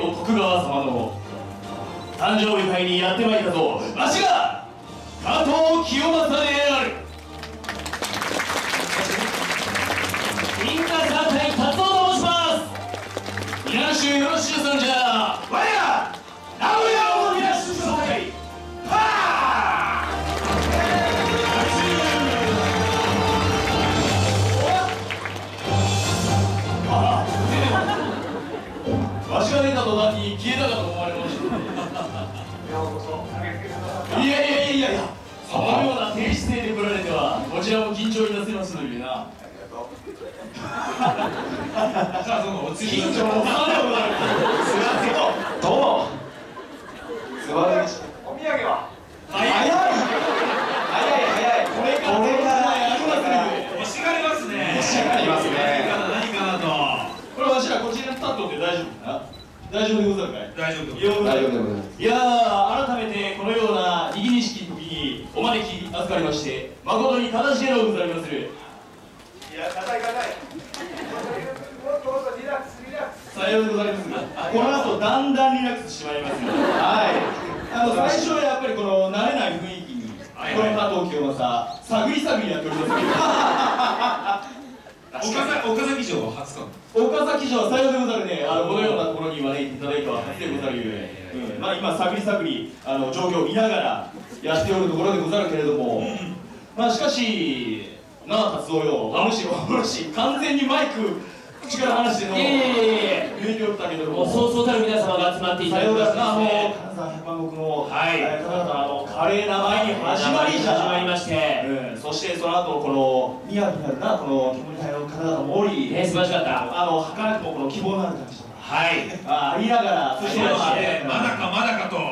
の徳川様の誕生日会にやってまいったぞ。わしが加藤清正である。インカサ隊達夫と申します。皆の衆よろしゅうさんじゃ。我ら名古屋を皆衆総会はあ、わしが出た途端に消えたかと思われました。いや、そのような低姿勢で来られてはこちらも緊張いたしますのでな。さあ、そのお次緊張のお花でございます。すみません。どうも。素晴らしい。お土産は早い。これからやりますね。欲しがりますね。欲しがりますね。何かなと。これわしらこちらに立っとって大丈夫かな。大丈夫でござるかい。大丈夫でございます。いやー、改めてこのような握り式の時にお招き預かりまして誠に正しげのございまする。いや、硬い。さようでございます。この後だんだんリラックスしてまいります。はい。最初はやっぱりこの慣れない雰囲気にこの加藤清正探りやっておりますけど。岡崎城は初か。岡崎城はさようでござるね。このようなところに招いていただいては初でござるゆえ、まあ今探り状況を見ながらやっておるところでござるけれども、まあしかしなあ達夫よ、お主完全にマイク口から話しての抜いておったけれども、そうそうたる皆様が集まっていただきましてですね、金沢百万石の方々の華麗な舞に始まりまして、そしてその後この雅なるなこの煙隊の方々もおり、素晴らしかった。儚くもこの希望のある感じとかありながら、そしてまだかと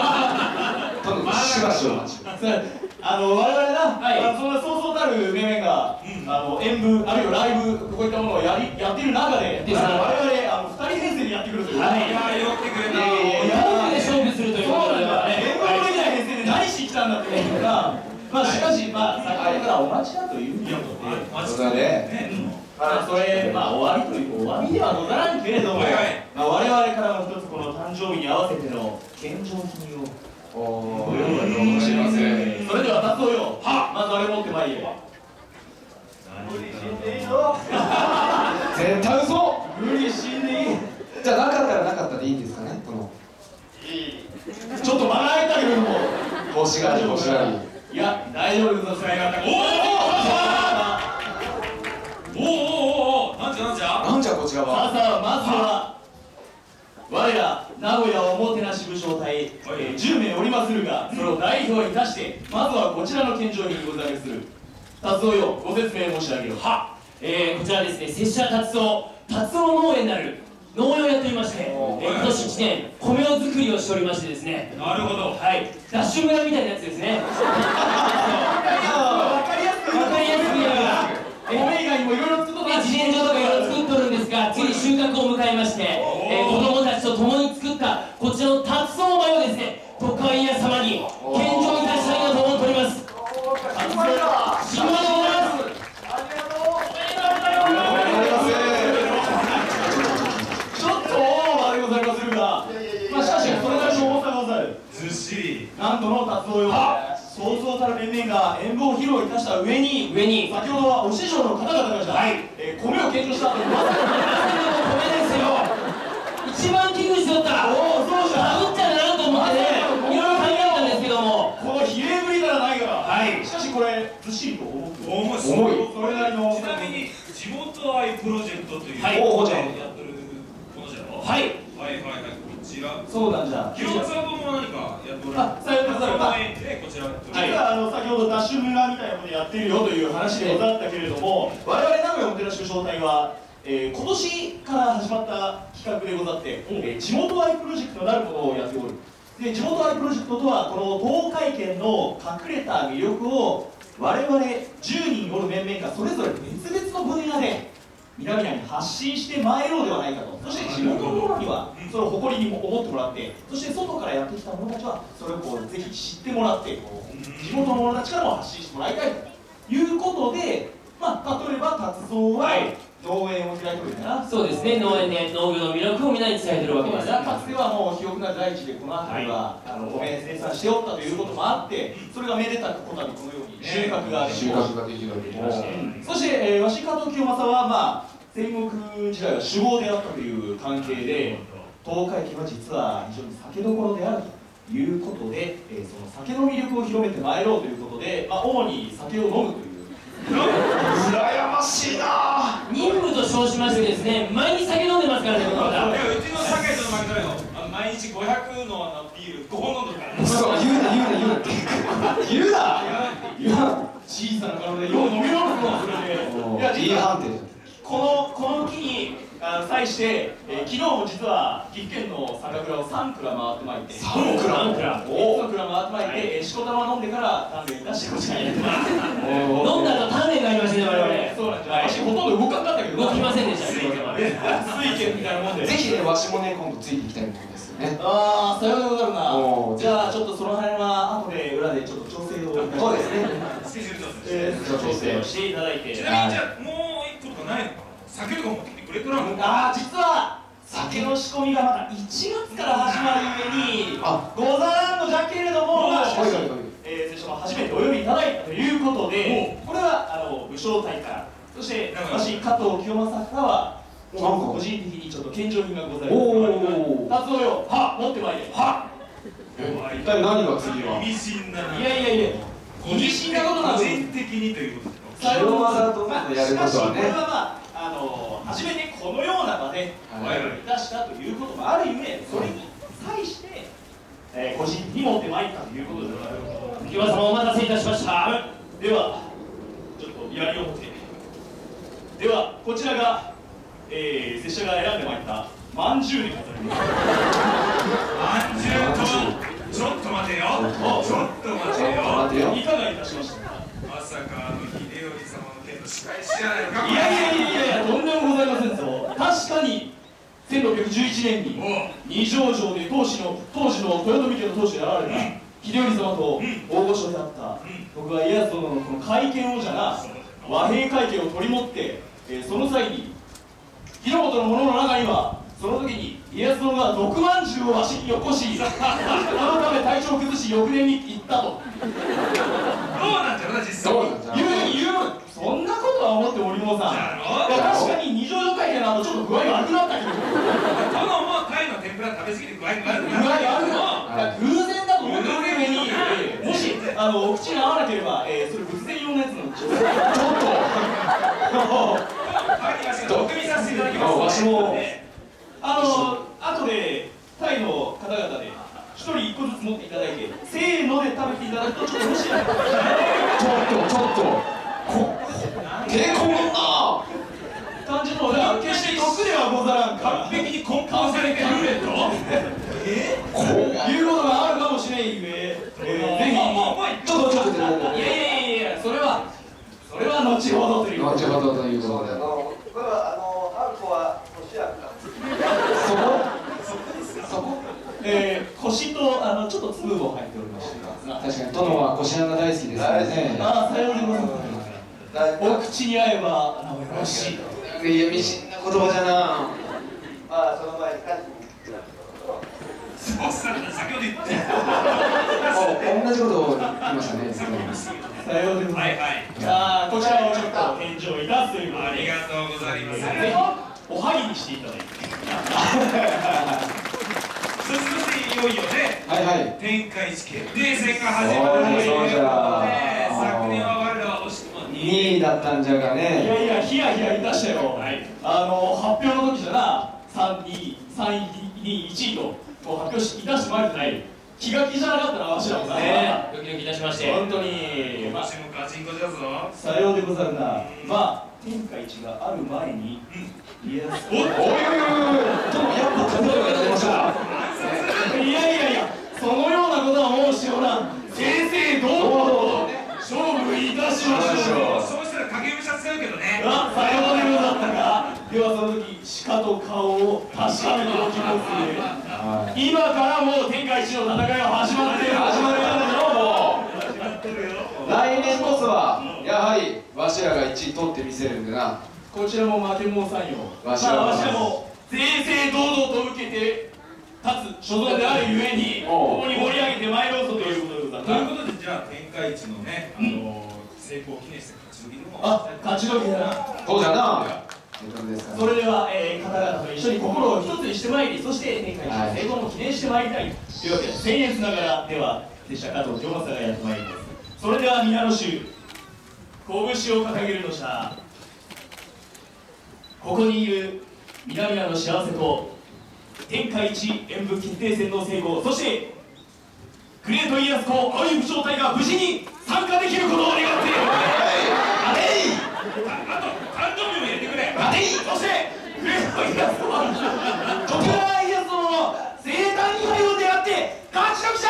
しばしお待ち。我々な、そんなそうそうたる面々が演舞あるいはライブこういったものをやっている中で、我々2人編成でやってくるという。いや寄ってくれた。4で勝負するということで演舞もできない編成で何しに来たんだっていうか、まあしかし先ほどからお待ちだということで、それ終わりという終わりではござらんけれども、我々からも一つこの誕生日に合わせての献上品をご用意かもしれません。それでは達夫よ、まずあれ持ってまいれ。無理しんでいいぞ。絶対嘘。無理しんでいい。 じゃあなかったらなかったでいいんですかね。 いい。ちょっと笑えたけれども。 欲しがり。 いや、大丈夫です。使い方。なんじゃこちらは。さあまずは我ら名古屋おもてなし武将隊10名おりまするが、それを代表いたしてまずはこちらの献上品ございまする。達夫よ、ご説明申し上げる。こちらですね、拙者達夫農園なる農業をやっておりまして、今年1年米を作りをしておりましてですね。なるほど。はい、ダッシュ村みたいなやつですね。わかりやすく言えば米以外にもいろいろ作っとる。自然薯とかいろいろ作っとるんですが、次収穫を迎えまして、子供たちと共に作ったこちらの達夫米をですね、徳川家康様に献上いたしたいなと思っております。新米でございます。ありがとう。ちょっとオーバーでございまするが、しかしそれなりの重さがござる。ずっしり。なんとの達夫よ、そうそうたる面々が演舞を披露いたした上に先ほどはお師匠の方々が米を献上したというまさに米ですよ。一番危惧しておった。そうじゃん。食っちゃならんと思ってね、いろいろ考えたんですけども、この比例ぶりからないから。しかしこれずっしりと重く。重い。それなりの。ちなみに地元愛プロジェクトというやってるものじゃろ。こちら。そうなんじゃ。清正さんも何かやっておられる。さようでござる。こちら。実は先ほどダッシュ村みたいなことやってるよという話でござったけれども、我々名古屋おもてなし武将隊は今年から始まった企画でござって、地元愛プロジェクトなるものをやっておる。で、地元愛プロジェクトとはこの東海圏の隠れた魅力を我々10人おる面々がそれぞれ別々の分野で皆々に発信してまいろうではないかと。そして地元の者にはそれを誇りに思ってもらって、そして外からやってきた者たちはそれをぜひ知ってもらって、地元の者たちからも発信してもらいたいということで、例えば達夫は農園を開いてるんだな。 そうですね、農園で農業の魅力をみんなに伝えてるわけです。 かつてはもう肥沃な大地でこの辺りは米生産しておったということもあって、それがめでたくこたびこのように収穫ができました。 収穫ができるわけでまして、 そして、わし加藤清正は、まあ、戦国時代は酒豪であったという関係で、東海家は実は非常に酒どころであるということで、その酒の魅力を広めてまいろうということで、まあ、主に酒を飲むという。 羨ましいな。 任務と称しましてですね、毎日酒飲んでますからね、この方。 うちの酒井との負けたよ。毎日500のビール5本飲んでるから。 そう、言うなって言うな。 小さな体でよう飲み飲むのそれで。いや、 いい判定。 この木に際して、昨日も実は岐阜県の酒蔵を3蔵回ってまいて、 3蔵 3蔵回ってまいて、しこたま飲んでから鍛錬出してこちらにやってます。 飲んだ後鍛錬がありましたね、我々。 そうなんですよ。足ほとんど動かんかったけど動きませんでした、水拳みたいなもんで。 ぜひね、わしもね、今度ついていきたいものですよね。 ああ、さようでござるな。 おーじゃあちょっとその辺は後で裏でちょっと調整を。 そうですね。 スケジュール調整。 調整をしていただいて。 ちなみにじゃあもう一個とかないのかな。酒とか持ってきてくれとらんのか。 ああ、実は酒の仕込みがまた1月から始まる上にござらんのじゃけれども、しかし拙者も初めてお呼びいただいたということで、これは武将隊から、そして私加藤清正からは個人的にちょっと献上品がございます。達夫よ、は持ってまいれ。は一体何が次は。 意味深だな。 いや意味深なことなん個です。 人的にということですか。 清正とやることはね。 これはまあ初めてこのような場でお呼びいたしたということもあるゆえ、それに際して個人的に持ってまいったということでございます。 清正様お待たせいたしました。 ではちょっと槍を持って、ではこちらが拙者が選んでまいったまんじゅうでございます。 まんじゅうとちょっと待てよ。ちょっと待てよ。 いかがいたしましたか。 まさか秀頼様の件の仕返しじゃないか。 いやとんでもございませんぞ。確かに1611年に二条城で当時の豊臣家の当主であられた秀頼様と大御所であった徳川家康殿のこの会見をじゃな、和平会見を取り持って、その際に日の本の者の中にはその時に家康殿が毒まんじゅうをわしによこし、そのため体調を崩し翌年に行ったと。 どうなんじゃろな実際。 言うそんなことは思っておりもうさん。確かに二条城会見の後ちょっと具合悪くなったけど。 殿もタイの天ぷら食べ過ぎて具合悪くなる。 具合悪く偶然だと思っておる上に、もしお口に合わなければ、それ仏前用のやつなんでしょ。ちょっと毒味させていただきます。 わしも後でタイの方々で一人一個ずつ持っていただいて、せーので食べていただくとちょっと嬉しいな。 ちょっと抵抗もんな感じの決して毒ではござらんから完璧に梱包されてるということがあるかもしれんゆえ、ぜひちょっといやそれは後ほどということで。 後ほどということで。 これはあんこは年やった。 そこ腰とちょっと粒も入っておりまして確かに殿はこしあんが大好きですからね。 さようでございます。お口に合えばよろしい。 意味深な言葉じゃな。 まあその前に帰ってそうさ先ほど言った同じことを言いましたね。 さようでございます。 はいこちらをちょっと返上いたすということで、 ありがとうございます。 ぜひおはぎにしていただいて。 そしていよいよね、天下一決定戦が始まるということで、昨年は我らは惜しくも 2位だったんじゃがね。 ヒヤヒヤいたしたよ。発表の時じゃな、3位、2位、1位と発表いたしてまいてない。気が気じゃなかったな、わしらもな。 ドキドキいたしまして。 本当に。 今年もガチンコじゃぞ。 さようでござるな。天下一がある前に、家康。 おいやっぱ食べが出ました。 いや、そのようなことはもうしような。正々堂々と勝負いたしましょう。 そうしたら影武者使うけどね。 さようでござったか。ではその時、鹿と顔を確かめておきますね。今からもう天下一の戦いは始まっている。 始まるよも始まってるよ。 う。来年こそはやはりわしらが1位取ってみせるんでな。 こちらも負けもんさんよ。 わしらも正々堂々と受けて立つ所存であるゆえに、ここに盛り上げてまいろうぞということでございます。 ということで、じゃあ天下一のね、成功を記念して勝ち時のあ、勝ち時だな。 そうじゃな。せっかくですからそれでは、方々と一緒に心を一つにしてまいり、そして天下一の成功も記念してまいりたいというわけで、僭越ながらでは拙者加藤清正がやってまいります。それでは皆の衆、拳を掲げるのじゃ。ここにいる皆々の幸せと天下一演舞決定戦の成功、そしてグレート家康公青い武将隊が無事に参加できることを願って、あれいあと誕生日も入れてくれ。 あれい、そしてグレート家康公は徳川家康殿の生誕祝いを願って勝ち取り